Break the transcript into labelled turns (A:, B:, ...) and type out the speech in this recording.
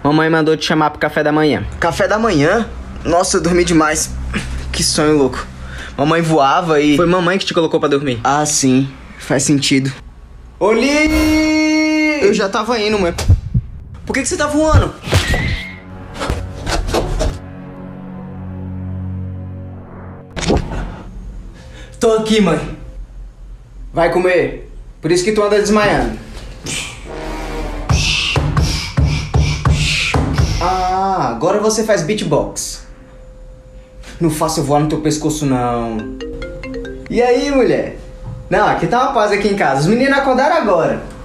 A: Mamãe mandou te chamar pro café da manhã.
B: Café da manhã? Nossa, eu dormi demais. Que sonho louco. Mamãe voava e...
A: Foi mamãe que te colocou pra dormir.
B: Ah, sim. Faz sentido.
A: Oli!
B: Eu já tava indo, mãe. Por que você tá voando?
A: Tô aqui, mãe. Vai comer. Por isso que tu anda desmaiando. Ah, agora você faz beatbox. Não faça eu voar no teu pescoço, não. E aí, mulher? Não, aqui tá uma paz aqui em casa. Os meninos acordaram agora.